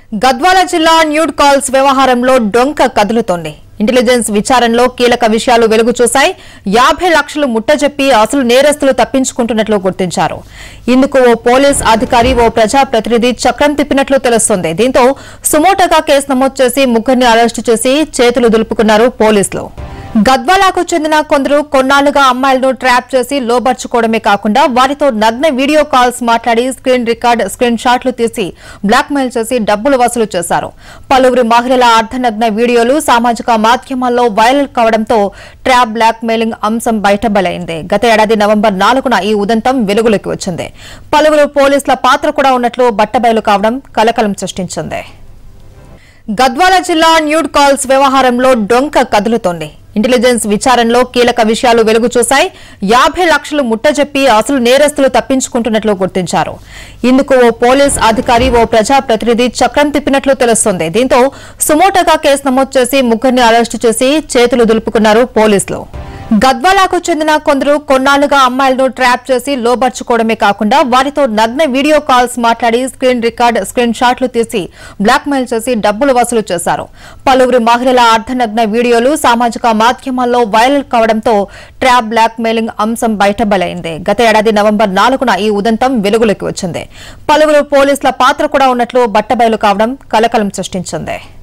గద్వాల జిల్లా nude calls వ్యవహారంలో డొంక కదులుతోంది. ఇంటెలిజెన్స్ విచారణలో కీలక విషయాలు వెలుగు చూశాయి. 50 లక్షలు ముట్టజెప్పి అసలు నేరస్తులు తప్పించుకుంటున్నట్లు గుర్తించారు. ఇందుకు ఓ పోలీస్ అధికారి, ఓ ప్రజాప్రతినిధి చక్రం తిప్పినట్లు తెలుస్తోంది. దీంతో సుమోటోగా కేసు నమోదు చేసి ముగ్గురిని అరెస్టు చేసి చేతులు దులుపుకున్నారు పోలీసులు. గద్వాలకు చెందిన కొందరు కొన్నాళ్లుగా అమ్మాయిలను ట్రాప్ చేసి లోబర్చుకోవడమే కాకుండా వారితో నగ్న వీడియో కాల్స్ మాట్లాడి స్క్రీన్ రికార్డ్, స్క్రీన్ షాట్లు తీసి బ్లాక్మెయిల్ చేసి డబ్బులు వసూలు చేశారు. పలువురు మహిళల అర్ధనగ్న వీడియోలు సామాజిక మాధ్యమాల్లో వైరల్ కావడంతో ట్రాప్ బ్లాక్మెయిలింగ్ అంశం బయటబలైంది. గత ఏడాది నవంబర్ 4న ఈ ఉదంతం వెలుగులోకి వచ్చింది. పలువురు పోలీసుల పాత్ర కూడా ఉన్నట్లు బట్టబయలు కావడం కలకలం సృష్టించింది. గద్వాల జిల్లా న్యూడ్ కాల్స్ వ్యవహారంలో డొంక కదులుతోంది. ఇంటెలిజెన్స్ విచారణలో కీలక విషయాలు వెలుగు చూశాయి. 50 లక్షలు ముట్టజెప్పి అసలు నేరస్తులు తప్పించుకుంటున్నట్లు గుర్తించారు. ఇందుకు ఓ పోలీస్ అధికారి, ఓ ప్రజాప్రతినిధి చక్రం తిప్పినట్లు తెలుస్తోంది. దీంతో సుమోటోగా కేసు నమోదు చేసి ముగ్గురిని అరెస్టు చేసి చేతులు దులుపుకున్నారు పోలీసులు. గద్వాలకు చెందిన కొందరు కొన్నాళ్లుగా అమ్మాయిలను ట్రాప్ చేసి లోబర్చుకోవడమే కాకుండా వారితో నగ్న వీడియో కాల్స్ మాట్లాడి స్క్రీన్ రికార్డ్, స్క్రీన్ షాట్లు తీసి బ్లాక్మెయిల్ చేసి డబ్బులు వసూలు చేశారు. పలువురు మహిళల అర్ధనగ్న వీడియోలు సామాజిక మాధ్యమాల్లో వైరల్ కావడంతో ట్రాప్ బ్లాక్మెయిలింగ్ అంశం బయటబలైంది. గత ఏడాది నవంబర్ 4న ఈ ఉదంతం వెలుగులోకి వచ్చింది. పలువురు పోలీసుల పాత్ర కూడా ఉన్నట్లు బట్టబయలు కావడం కలకలం సృష్టించింది.